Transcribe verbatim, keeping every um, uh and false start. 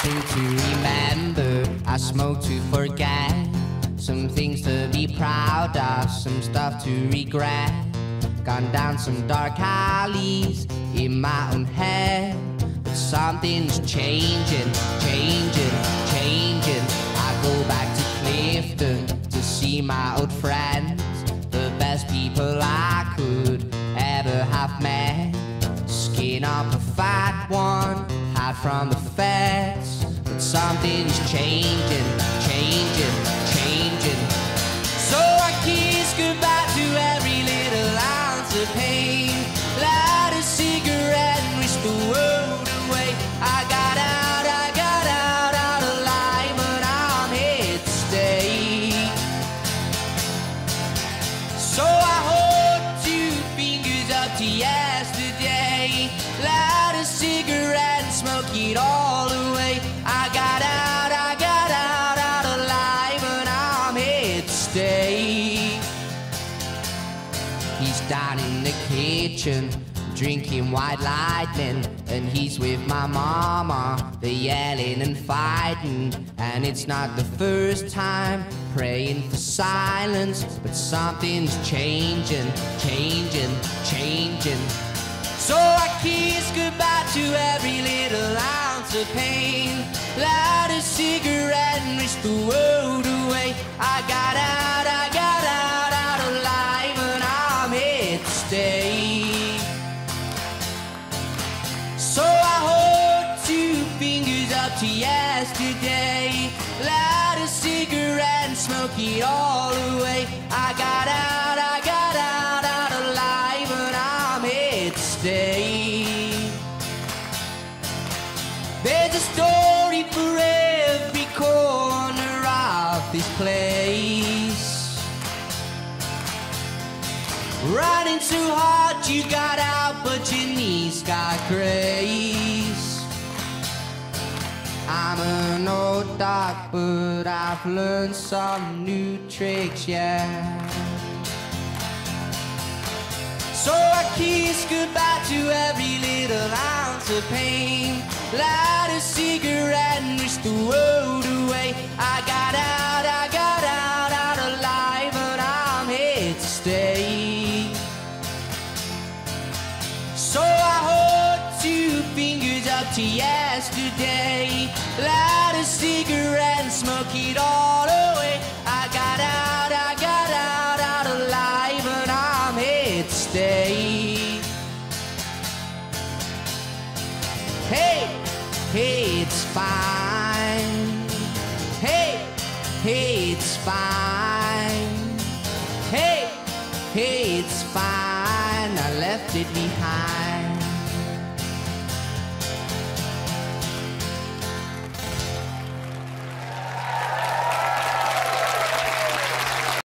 Something to remember, I smoke to forget. Some things to be proud of, some stuff to regret. Gone down some dark alleys in my own head. But something's changing, changing, changing. I go back to Clifton to see my old friends, the best people I could ever have met. Skin up a fat one, hide from the feds. But something's changing, changing, changing. So I kiss goodbye to every little ounce of pain. Light a cigarette and wish the world away. I got out, I got out, out alive, but I'm here to stay. So I hold two fingers up to yesterday. Light a cigarette and smoke it all away. I got out, I got out, out alive, but I'm here to stay. He's down in the kitchen, drinking white lightning, and he's with my mama. They're yelling and fighting, and it's not the first time. Praying for silence, but something's changing, changing, changing. So I kiss goodbye to every little ounce of pain. Light a cigarette and wish the world away. I got out, I got out, out alive, and I'm here to stay. So I hold two fingers up to yesterday. Light a cigarette and smoke it all away. I got out, I got out, out alive, and I'm here to stay. There's a story for every corner of this place. Running too hard, you got out, but your knees got grace. I'm an old dog, but I've learned some new tricks, yeah. So I kiss goodbye to every little ounce of pain. Light a cigarette and wish the world away. I got out, I got out, out alive, but I'm here to stay. So I hold two fingers up to yesterday. Light a cigarette and smoke it all away. I got out, I got out, out alive, but I'm here to stay. Hey, hey, it's fine. Hey, hey, it's fine. Hey, hey, it's fine. I left it behind.